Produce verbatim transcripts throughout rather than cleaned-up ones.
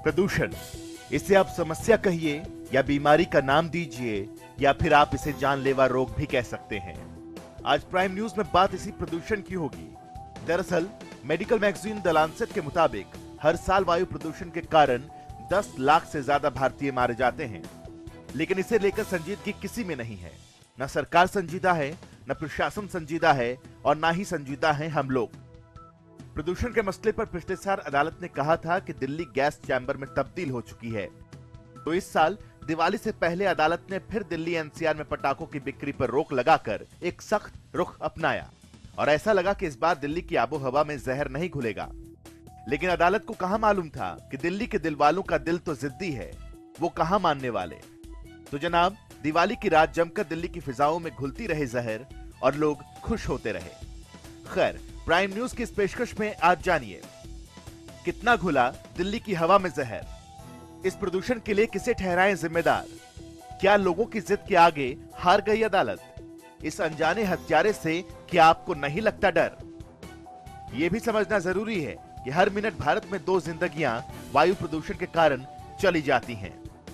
प्रदूषण, इसे आप समस्या कहिए या बीमारी का नाम दीजिए या फिर आप इसे जानलेवा रोग भी कह सकते हैं। आज प्राइम न्यूज में बात इसी प्रदूषण की होगी। दरअसल मेडिकल मैगजीन द लांसेट के मुताबिक हर साल वायु प्रदूषण के कारण दस लाख से ज्यादा भारतीय मारे जाते हैं, लेकिन इसे लेकर संजीदगी किसी में नहीं है। न सरकार संजीदा है, न प्रशासन संजीदा है और न ही संजीदा हैं हम लोग। प्रदूषण के मसले पर पिछले साल अदालत ने कहा था कि दिल्ली गैस चैम्बर में तब्दील हो चुकी है, तो इस साल दिवाली से पहले अदालत ने फिर दिल्ली एनसीआर में पटाखों की बिक्री पर रोक लगाकर एक सख्त रुख अपनाया और ऐसा लगा कि इस बार दिल्ली की आबो हवा में जहर नहीं घुलेगा। लेकिन अदालत को कहां मालूम था कि दिल्ली के दिल वालों का दिल तो जिद्दी है, वो कहां मानने वाले। तो जनाब, दिवाली की रात जमकर दिल्ली की फिजाओं में घुलती रहे जहर और लोग खुश होते रहे। खैर, प्राइम न्यूज की इस पेशकश में आज जानिए कितना घुला दिल्ली की हवा में जहर, इस प्रदूषण के लिए किसे ठहराएं जिम्मेदार, क्या लोगों की जिद के आगे हार गई अदालत, इस अनजाने हत्यारे से क्या आपको नहीं लगता डर। यह भी समझना जरूरी है कि हर मिनट भारत में दो जिंदगियां वायु प्रदूषण के कारण चली जाती हैं।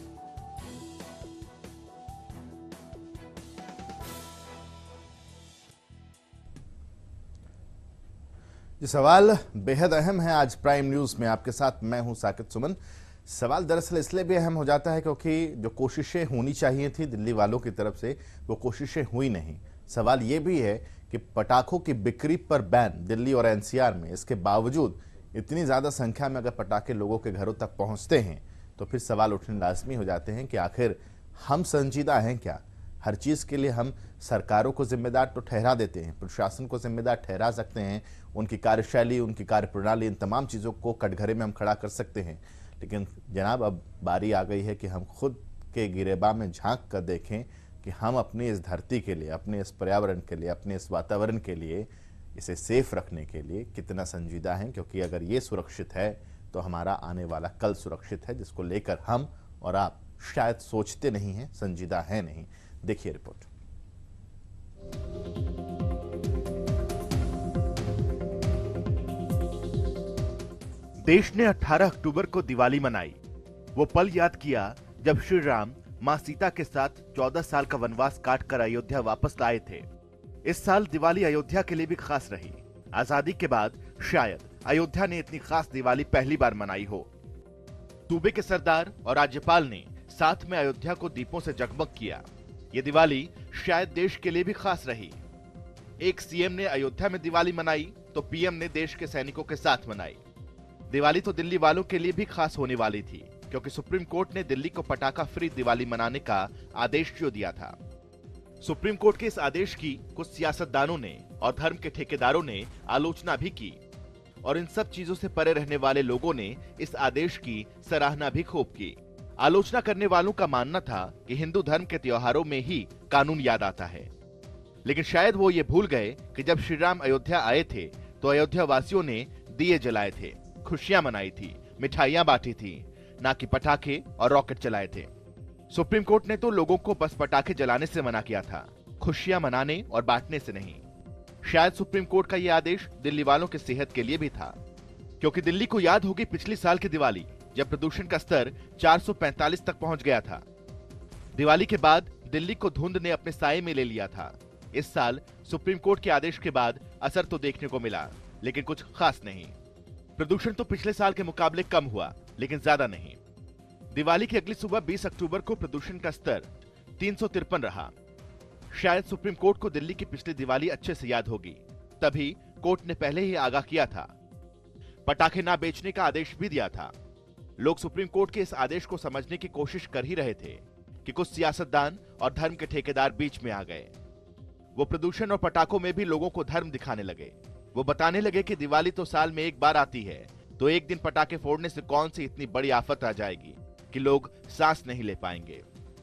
ये सवाल बेहद अहम है। आज प्राइम न्यूज में आपके साथ मैं हूं साकिब सुमन। सवाल दरअसल इसलिए भी अहम हो जाता है क्योंकि जो कोशिशें होनी चाहिए थी दिल्ली वालों की तरफ से, वो कोशिशें हुई नहीं। सवाल ये भी है कि पटाखों की बिक्री पर बैन दिल्ली और एनसीआर में, इसके बावजूद इतनी ज्यादा संख्या में अगर पटाखे लोगों के घरों तक पहुंचते हैं तो फिर सवाल उठने लाजमी हो जाते हैं कि आखिर हम संजीदा हैं क्या। हर चीज के लिए हम सरकारों को जिम्मेदार तो ठहरा देते हैं, प्रशासन को जिम्मेदार ठहरा सकते हैं, उनकी कार्यशैली, उनकी कार्यप्रणाली, इन तमाम चीजों को कटघरे में हम खड़ा कर सकते हैं। लेकिन जनाब, अब बारी आ गई है कि हम खुद के गिरेबा में झांक कर देखें कि हम अपनी इस धरती के लिए, अपने इस पर्यावरण के लिए, अपने इस वातावरण के लिए, इसे सेफ रखने के लिए कितना संजीदा हैं। क्योंकि अगर ये सुरक्षित है तो हमारा आने वाला कल सुरक्षित है, जिसको लेकर हम और आप शायद सोचते नहीं हैं, संजीदा है नहीं। देखिए रिपोर्ट। देश ने अठारह अक्टूबर को दिवाली मनाई। वो पल याद किया जब श्री राम मां सीता के साथ चौदह साल का वनवास काटकर अयोध्या वापस आए थे। इस साल दिवाली अयोध्या के लिए भी खास रही। आजादी के बाद शायद अयोध्या ने इतनी खास दिवाली पहली बार मनाई हो। सूबे के सरदार और राज्यपाल ने साथ में अयोध्या को दीपों से जगमग किया। ये दिवाली शायद देश के लिए भी खास रही। एक सीएम ने अयोध्या में दिवाली मनाई तो पीएम ने देश के सैनिकों के साथ मनाई। दिवाली तो दिल्ली वालों के लिए भी खास होने वाली थी, क्योंकि सुप्रीम कोर्ट ने दिल्ली को पटाखा फ्री दिवाली मनाने का आदेश जो दिया था। सुप्रीम कोर्ट के इस आदेश की कुछ सियासतदानों ने और धर्म के ठेकेदारों ने आलोचना भी की और इन सब चीजों से परे रहने वाले लोगों ने इस आदेश की सराहना भी खूब की। आलोचना करने वालों का मानना था कि हिंदू धर्म के त्योहारों में ही कानून याद आता है, लेकिन शायद वो ये भूल गए कि जब श्री राम अयोध्या आए थे तो अयोध्या वासियों ने दिए जलाए थे, खुशियां मनाई थी, मिठाइयां बांटी थी, ना कि पटाखे और रॉकेट चलाए थे। सुप्रीम कोर्ट ने तो लोगों को बस पटाखे जलाने से मना किया था, खुशियां मनाने और बांटने से नहीं। शायद सुप्रीम कोर्ट का यह आदेश दिल्ली वालों की सेहत के लिए भी था, क्योंकि दिल्ली को याद होगी पिछली साल की दिवाली जब प्रदूषण का स्तर चार सौ पैंतालीस तक पहुंच गया था। दिवाली के बाद दिल्ली को धुंध ने अपने साये में ले लिया था। इस साल सुप्रीम कोर्ट के आदेश के बाद असर तो देखने को मिला, लेकिन कुछ खास नहीं। प्रदूषण तो पिछले साल के मुकाबले कम हुआ, लेकिन ज्यादा नहीं। दिवाली की अगली सुबह बीस अक्टूबर को प्रदूषण का स्तर तीन सौ तिरपन रहा। शायद सुप्रीम कोर्ट को दिल्ली की पिछली दिवाली अच्छे से याद होगी, तभी कोर्ट ने पहले ही आगाह किया था। पटाखे ना बेचने का आदेश भी दिया था। लोग सुप्रीम कोर्ट के इस आदेश को समझने की कोशिश कर ही रहे थे कि कुछ सियासतदान और धर्म के ठेकेदार बीच में आ गए। वो प्रदूषण और पटाखों में भी लोगों को धर्म दिखाने लगे। वो बताने लगे कि दिवाली तो साल में एक बार आती है, तो एक दिन पटाखे फोड़ने से कौन सी इतनी बड़ी आफत आ जाएगी कि लोग सांस नहीं ले पाएंगे।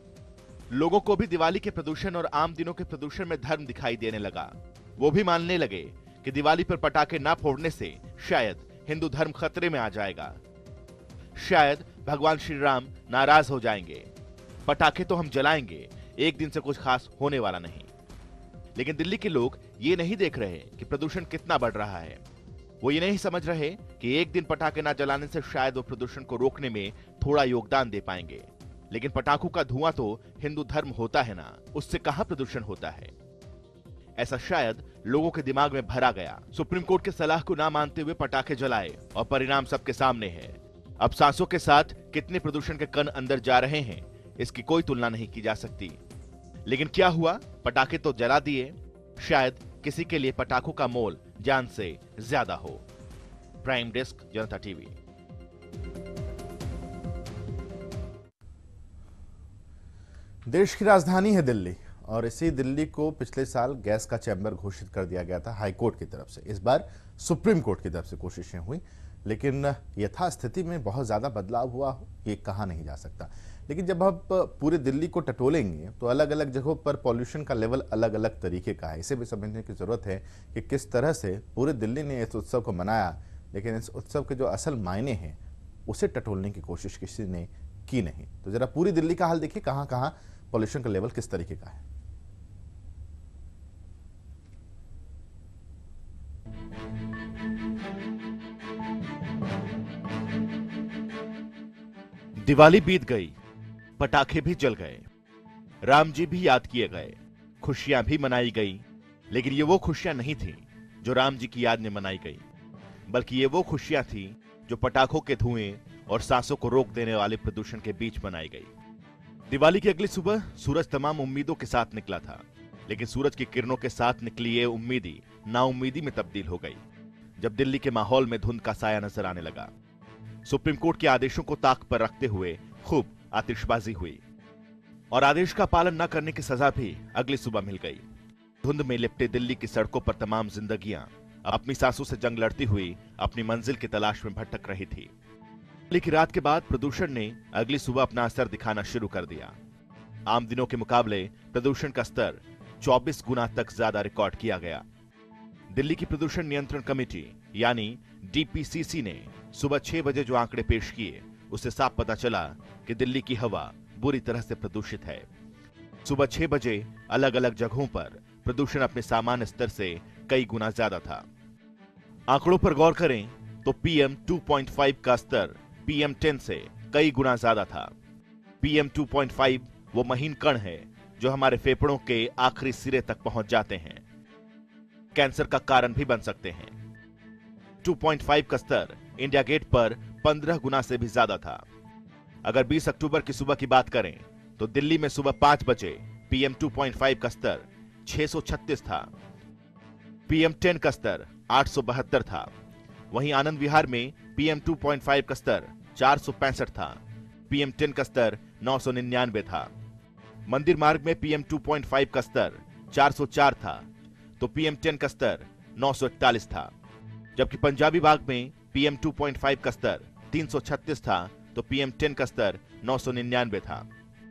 लोगों को भी दिवाली के प्रदूषण और आम दिनों के प्रदूषण में धर्म दिखाई देने लगा। वो भी मानने लगे कि दिवाली पर पटाखे ना फोड़ने से शायद हिंदू धर्म खतरे में आ जाएगा, शायद भगवान श्री राम नाराज हो जाएंगे। पटाखे तो हम जलाएंगे, एक दिन से कुछ खास होने वाला नहीं। लेकिन दिल्ली के लोग ये नहीं देख रहे कि प्रदूषण कितना बढ़ रहा है। वो ये नहीं समझ रहे कि एक दिन पटाखे ना जलाने से शायद वो प्रदूषण को रोकने में थोड़ा योगदान दे पाएंगे। लेकिन पटाखों का धुआं तो हिंदू धर्म होता है ना, उससे कहां प्रदूषण होता है, ऐसा शायद लोगों के दिमाग में भरा गया। सुप्रीम कोर्ट की सलाह को ना मानते हुए पटाखे जलाए और परिणाम सबके सामने है। अब सांसों के साथ कितने प्रदूषण के कण अंदर जा रहे हैं, इसकी कोई तुलना नहीं की जा सकती। लेकिन क्या हुआ, पटाखे तो जला दिए। शायद किसी के लिए पटाखों का मोल जान से ज्यादा हो। Prime desk, Janata TV. देश की राजधानी है दिल्ली और इसी दिल्ली को पिछले साल गैस का चैम्बर घोषित कर दिया गया था हाईकोर्ट की तरफ से। इस बार सुप्रीम कोर्ट की तरफ से कोशिशें हुई, लेकिन यथास्थिति में बहुत ज्यादा बदलाव हुआ हो ये कहा नहीं जा सकता। लेकिन जब आप पूरे दिल्ली को टटोलेंगे तो अलग अलग जगहों पर पॉल्यूशन का लेवल अलग अलग तरीके का है। इसे भी समझने की जरूरत है कि किस तरह से पूरे दिल्ली ने इस उत्सव को मनाया, लेकिन इस उत्सव के जो असल मायने हैं उसे टटोलने की कोशिश किसी ने की नहीं। तो जरा पूरी दिल्ली का हाल देखिए, कहां कहां पॉल्यूशन का लेवल किस तरीके का है। दिवाली बीत गई, पटाखे भी जल गए, राम जी भी याद किए गए, खुशियां भी मनाई गई। लेकिन ये वो खुशियां नहीं थी जो राम जी की याद में मनाई गई, बल्कि ये वो खुशियां थी जो पटाखों के धुएं और सांसों को रोक देने वाले प्रदूषण के बीच मनाई गई। दिवाली की अगली सुबह सूरज तमाम उम्मीदों के साथ निकला था, लेकिन सूरज की किरणों के साथ निकली ये उम्मीदी नाउम्मीदी में तब्दील हो गई जब दिल्ली के माहौल में धुंध का साया नजर आने लगा। सुप्रीम कोर्ट के आदेशों को ताक पर रखते हुए खूब आतिशबाजी हुई और आदेश का पालन न करने की सजा भी अगली सुबह मिल गई। धुंध में लिपटे दिल्ली की सड़कों पर तमाम जिंदगियां अपनी सांसों से जंग लड़ती हुई अपनी मंजिल की तलाश में भटक रही थी। दिवाली की रात के बाद प्रदूषण ने अगली सुबह अपना असर दिखाना शुरू कर दिया। आम दिनों के मुकाबले प्रदूषण का स्तर चौबीस गुना तक ज्यादा रिकॉर्ड किया गया। दिल्ली की प्रदूषण नियंत्रण कमेटी यानी डीपीसीसी ने सुबह छह बजे जो आंकड़े पेश किए उससे साफ पता चला कि दिल्ली की हवा बुरी तरह से प्रदूषित है। सुबह छह बजे अलग अलग जगहों पर प्रदूषण अपने सामान्य स्तर से कई गुना ज्यादा था। आंकड़ों पर गौर करें तो पीएम टू पॉइंट फाइव का स्तर पीएम टेन से कई गुना ज्यादा था। पीएम टू पॉइंट फाइव वो महीन कण है जो हमारे फेफड़ों के आखिरी सिरे तक पहुंच जाते हैं, कैंसर का कारण भी बन सकते हैं। टू पॉइंट फाइव का स्तर इंडिया गेट पर पंद्रह गुना से भी ज्यादा था। अगर बीस अक्टूबर की सुबह की बात करें तो दिल्ली में सुबह पांच बजे पीएम टू पॉइंट फाइव का स्तर छह सौ छत्तीस था, पीएम टेन का स्तर आठ सौ बहत्तर था। वहीं आनंद विहार में पीएम टू पॉइंट फाइव का स्तर चार सौ पैंसठ था, पीएम टेन का स्तर नौ सौ निन्यानवे था। मंदिर मार्ग में पीएम टू पॉइंट फाइव का स्तर चार सौ चार था तो पीएम टेन का स्तर नौ सौ इकतालीस था। जबकि पंजाबी बाग में पीएम टू पॉइंट फाइव का स्तर तीन सौ छत्तीस था तो पीएम टेन का स्तर नौ सौ निन्यानवे था।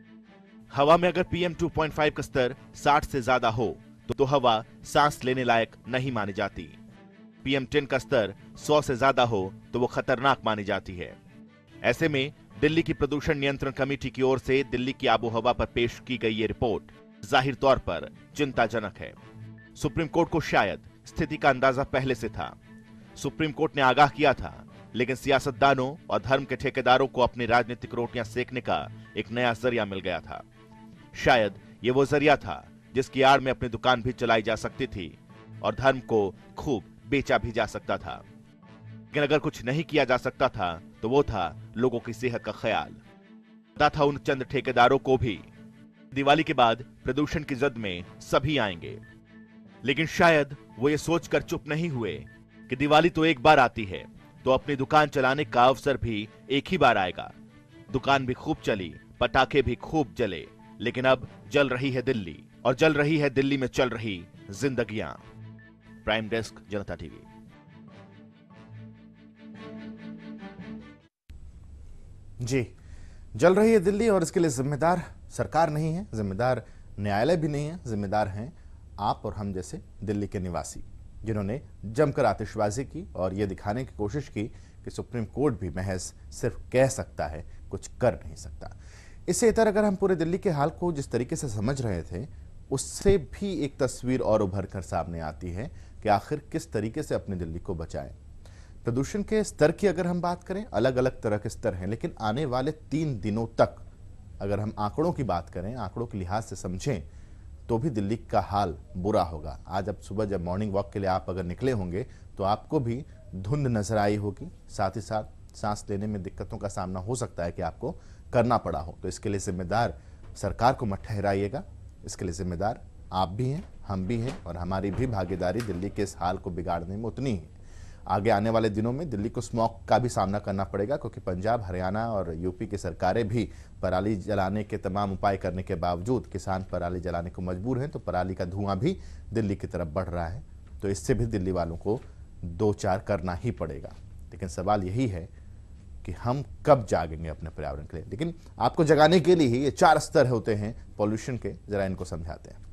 हवा में अगर पीएम टू पॉइंट फाइव का स्तर साठ से ज्यादा हो तो, तो हवा सांस लेने लायक नहीं मानी जाती। पीएम टेन का स्तर सौ से ज्यादा हो तो वो खतरनाक मानी जाती है। ऐसे में दिल्ली की प्रदूषण नियंत्रण कमेटी की ओर से दिल्ली की आबोहवा पर पेश की गई ये रिपोर्ट जाहिर तौर पर चिंताजनक है। सुप्रीम कोर्ट को शायद स्थिति का अंदाजा पहले से था। सुप्रीम कोर्ट ने आगाह किया था, लेकिन सियासतदानों और धर्म के ठेकेदारों को अपनी राजनीतिक रोटियां सेकने का एक नया जरिया मिल गया था। शायद ये वो जरिया था जिसकी आड़ में अपनी दुकान भी चलाई जा सकती थी और धर्म को खूब बेचा भी जा सकता था। लेकिन अगर कुछ नहीं किया जा सकता था तो वो था लोगों की सेहत का ख्याल। पता था उन चंद ठेकेदारों को भी दिवाली के बाद प्रदूषण की जद में सभी आएंगे, लेकिन शायद वो ये सोचकर चुप नहीं हुए कि दिवाली तो एक बार आती है तो अपनी दुकान चलाने का अवसर भी एक ही बार आएगा। दुकान भी खूब चली, पटाखे भी खूब जले, लेकिन अब जल रही है दिल्ली और जल रही है दिल्ली में चल रही जिंदगियां। Prime desk, Janata TV. जी, जल रही है दिल्ली और इसके लिए जिम्मेदार सरकार नहीं है, जिम्मेदार न्यायालय भी नहीं है, जिम्मेदार हैं आप और हम जैसे दिल्ली के निवासी, जिन्होंने जमकर आतिशबाजी की और यह दिखाने की कोशिश की कि सुप्रीम कोर्ट भी महज सिर्फ कह सकता है, कुछ कर नहीं सकता। इससे इतर अगर हम पूरे दिल्ली के हाल को जिस तरीके से समझ रहे थे, उससे भी एक तस्वीर और उभर कर सामने आती है कि आखिर किस तरीके से अपनी दिल्ली को बचाएं। प्रदूषण के स्तर की अगर हम बात करें, अलग अलग तरह के स्तर हैं, लेकिन आने वाले तीन दिनों तक अगर हम आंकड़ों की बात करें, आंकड़ों के लिहाज से समझें, तो भी दिल्ली का हाल बुरा होगा। आज अब सुबह जब मॉर्निंग वॉक के लिए आप अगर निकले होंगे तो आपको भी धुंध नजर आई होगी, साथ ही साथ सांस लेने में दिक्कतों का सामना हो सकता है कि आपको करना पड़ा हो। तो इसके लिए जिम्मेदार सरकार को मत ठहराइएगा, इसके लिए जिम्मेदार आप भी हैं, हम भी हैं, और हमारी भी भागीदारी दिल्ली के इस हाल को बिगाड़ने में उतनी ही। आगे आने वाले दिनों में दिल्ली को स्मॉग का भी सामना करना पड़ेगा, क्योंकि पंजाब, हरियाणा और यूपी की सरकारें भी पराली जलाने के तमाम उपाय करने के बावजूद किसान पराली जलाने को मजबूर हैं, तो पराली का धुआं भी दिल्ली की तरफ बढ़ रहा है। तो इससे भी दिल्ली वालों को दो चार करना ही पड़ेगा। लेकिन सवाल यही है कि हम कब जागेंगे अपने पर्यावरण के लिए। लेकिन आपको जगाने के लिए ही ये चार स्तर होते हैं पॉल्यूशन के, जरा इनको समझाते हैं।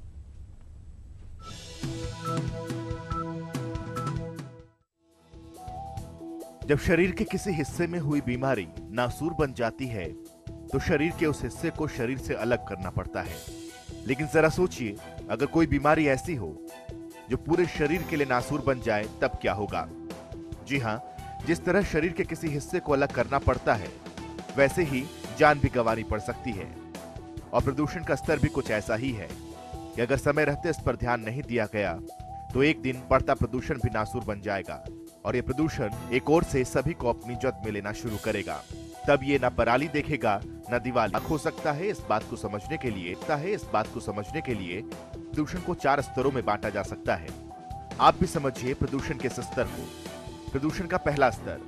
जब शरीर के किसी हिस्से में हुई बीमारी नासूर बन जाती है तो शरीर के उस हिस्से को शरीर से अलग करना पड़ता है। लेकिन जरा सोचिए, अगर कोई बीमारी ऐसी हो जो पूरे शरीर के लिए नासूर बन जाए, तब क्या होगा? जी हां, जिस तरह शरीर के किसी हिस्से को अलग करना पड़ता है, वैसे ही जान भी गंवानी पड़ सकती है। और प्रदूषण का स्तर भी कुछ ऐसा ही है कि अगर समय रहते इस पर ध्यान नहीं दिया गया तो एक दिन बढ़ता प्रदूषण भी नासूर बन जाएगा, और ये प्रदूषण एक ओर से सभी को अपनी जद में लेना शुरू करेगा। तब ये न पराली देखेगा न दीवार हो सकता है। इस बात को समझने के लिए है इस बात को समझने के लिए प्रदूषण को चार स्तरों में बांटा जा सकता है। आप भी समझिए प्रदूषण के इस स्तर को। प्रदूषण का पहला स्तर,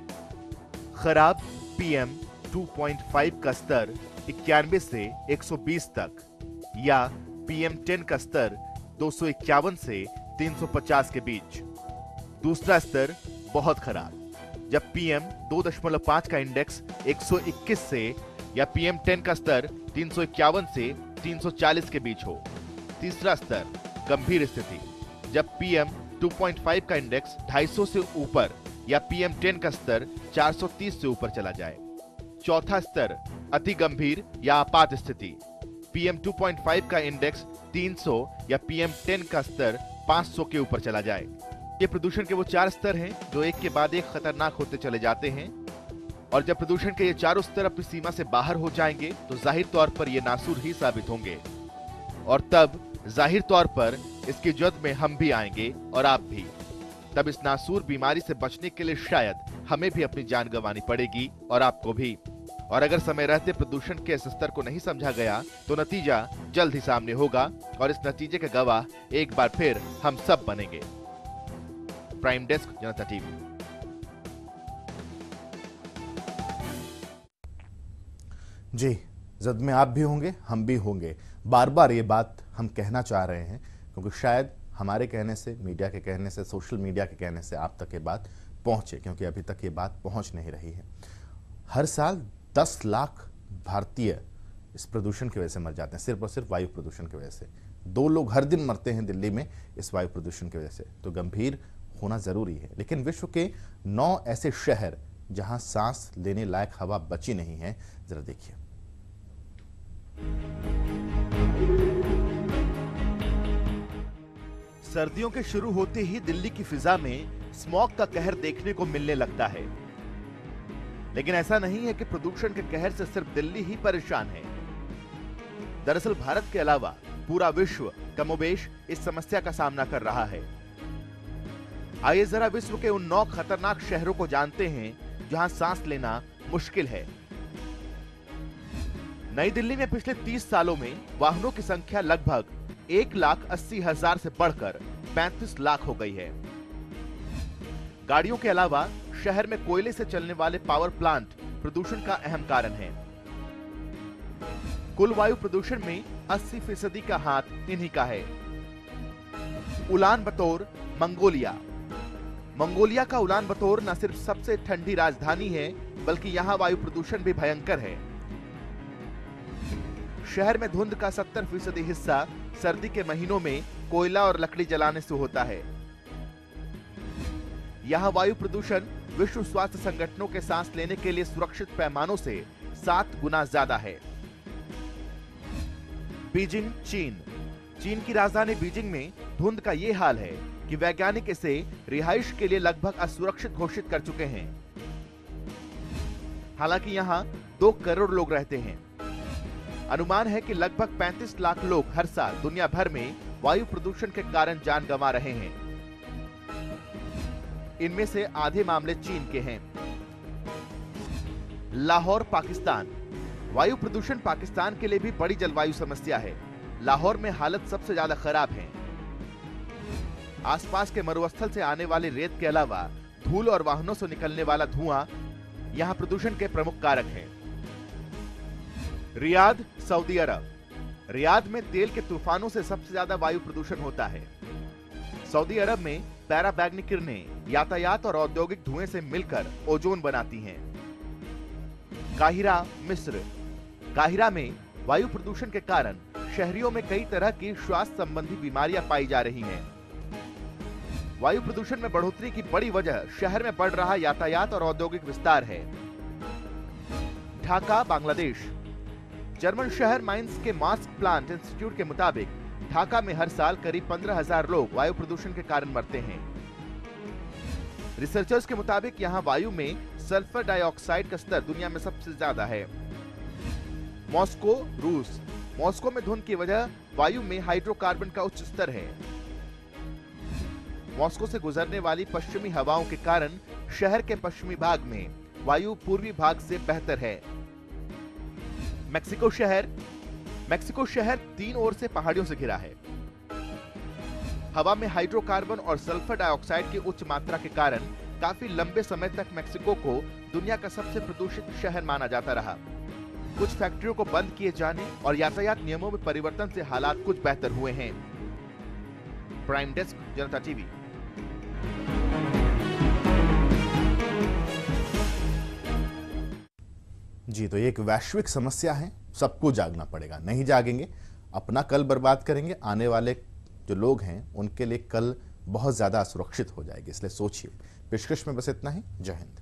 खराब पीएम दो पॉइंट पाँच का स्तर इक्यानवे से एक सौ बीस तक, या पीएम दस का स्तर दो सौ इक्यावन से तीन सौ पचास के बीच। दूसरा स्तर बहुत खराब, जब पीएम दो दशमलव पाँच का इंडेक्स एक सौ इक्कीस से या पीएम दस का स्तर तीन सौ इक्यावन से तीन सौ चालीस के बीच हो। तीसरा स्तर गंभीर स्थिति, जब पीएम दो पॉइंट पाँच का इंडेक्स दो सौ पचास से ऊपर या पीएम दस का स्तर चार सौ तीस से ऊपर चला जाए। चौथा स्तर अति गंभीर या आपात स्थिति, पीएम दो पॉइंट पाँच का इंडेक्स तीन सौ या पीएम दस का स्तर पाँच सौ के ऊपर चला जाए। ये प्रदूषण के वो चार स्तर हैं जो एक के बाद एक खतरनाक होते चले जाते हैं, और जब प्रदूषण के ये चारों स्तर अपनी सीमा से बाहर हो जाएंगे तो जाहिर तौर पर ये नासूर ही साबित होंगे, और तब जाहिर तौर पर इसकी जद में हम भी आएंगे और आप भी। तब इस नासूर बीमारी से बचने के लिए शायद हमें भी अपनी जान गंवानी पड़ेगी, और आपको भी। और अगर समय रहते प्रदूषण के इस स्तर को नहीं समझा गया तो नतीजा जल्द ही सामने होगा, और इस नतीजे के गवाह एक बार फिर हम सब बनेंगे। Prime desk, Janata TV. जी, जद में आप भी होंगे, हम भी होंगे। बार बार ये बात हम कहना चाह रहे हैं, क्योंकि शायद हमारे कहने से, मीडिया के कहने से, सोशल मीडिया के कहने से आप तक ये बात पहुंचे, क्योंकि अभी तक ये बात पहुंच नहीं रही है। हर साल दस लाख भारतीय इस प्रदूषण की वजह से मर जाते हैं, सिर्फ और सिर्फ वायु प्रदूषण की वजह से। दो लोग हर दिन मरते हैं दिल्ली में इस वायु प्रदूषण की वजह से। तो गंभीर होना जरूरी है। लेकिन विश्व के नौ ऐसे शहर जहां सांस लेने लायक हवा बची नहीं है, जरा देखिए। सर्दियों के शुरू होते ही दिल्ली की फिजा में स्मॉग का कहर देखने को मिलने लगता है। लेकिन ऐसा नहीं है कि प्रदूषण के कहर से सिर्फ दिल्ली ही परेशान है। दरअसल भारत के अलावा पूरा विश्व कमोबेश इस समस्या का सामना कर रहा है। आइए जरा विश्व के उन नौ खतरनाक शहरों को जानते हैं जहां सांस लेना मुश्किल है। नई दिल्ली में पिछले तीस सालों में वाहनों की संख्या लगभग एक लाख अस्सी हजार से बढ़कर पैंतीस लाख हो गई है। गाड़ियों के अलावा शहर में कोयले से चलने वाले पावर प्लांट प्रदूषण का अहम कारण है। कुल वायु प्रदूषण में अस्सी फीसदी का हाथ इन्हीं का है। उलान बतौर मंगोलिया। मंगोलिया का उलान बतौर न सिर्फ सबसे ठंडी राजधानी है, बल्कि यहां वायु प्रदूषण भी भयंकर है। शहर में धुंध का सत्तर फीसदी हिस्सा सर्दी के महीनों में कोयला और लकड़ी जलाने से होता है। यहां वायु प्रदूषण विश्व स्वास्थ्य संगठनों के सांस लेने के लिए सुरक्षित पैमानों से सात गुना ज्यादा है। बीजिंग, चीन। चीन की राजधानी बीजिंग में धुंध का यह हाल है कि वैज्ञानिक इसे रिहाइश के लिए लगभग असुरक्षित घोषित कर चुके हैं। हालांकि यहां दो करोड़ लोग रहते हैं। अनुमान है कि लगभग पैंतीस लाख लोग हर साल दुनिया भर में वायु प्रदूषण के कारण जान गंवा रहे हैं। इनमें से आधे मामले चीन के हैं। लाहौर, पाकिस्तान। वायु प्रदूषण पाकिस्तान के लिए भी बड़ी जलवायु समस्या है। लाहौर में हालत सबसे ज्यादा खराब है। आसपास के मरुस्थल से आने वाली रेत के अलावा धूल और वाहनों से निकलने वाला धुआं यहां प्रदूषण के प्रमुख कारक हैं। रियाद, सऊदी अरब। रियाद में तेल के तूफानों से सबसे ज्यादा वायु प्रदूषण होता है। सऊदी अरब में पैराबैग्निक किरणें यातायात और औद्योगिक धुएं से मिलकर ओजोन बनाती हैं। काहिरा, मिस्र। काहिरा में वायु प्रदूषण के कारण शहरियों में कई तरह की श्वास संबंधी बीमारियां पाई जा रही हैं। वायु प्रदूषण में बढ़ोतरी की बड़ी वजह शहर में बढ़ रहा यातायात और औद्योगिक विस्तार है। ढाका, बांग्लादेश। जर्मन शहर माइंस के मास्क प्लांट इंस्टीट्यूट के मुताबिक ढाका में हर साल करीब पंद्रह हजार लोग वायु प्रदूषण के कारण मरते हैं। रिसर्चर्स के मुताबिक यहां वायु में सल्फर डाइऑक्साइड का स्तर दुनिया में सबसे ज्यादा है। मॉस्को, रूस। मॉस्को में धुंध की वजह वायु में हाइड्रोकार्बन का उच्च स्तर है। मॉस्को से गुजरने वाली पश्चिमी हवाओं के कारण शहर के पश्चिमी भाग में वायु पूर्वी भाग से बेहतर है। मेक्सिको शहर। मेक्सिको शहर तीन ओर से पहाड़ियों से घिरा है। हवा में हाइड्रोकार्बन और सल्फर डाइऑक्साइड की उच्च मात्रा के कारण काफी लंबे समय तक मेक्सिको को दुनिया का सबसे प्रदूषित शहर माना जाता रहा। कुछ फैक्ट्रियों को बंद किए जाने और यातायात नियमों में परिवर्तन से हालात कुछ बेहतर हुए हैं। Prime desk, Janata TV. जी, तो ये एक वैश्विक समस्या है, सबको जागना पड़ेगा। नहीं जागेंगे, अपना कल बर्बाद करेंगे, आने वाले जो लोग हैं उनके लिए कल बहुत ज्यादा असुरक्षित हो जाएगी। इसलिए सोचिए। पेशकश में बस इतना ही। जय हिंद।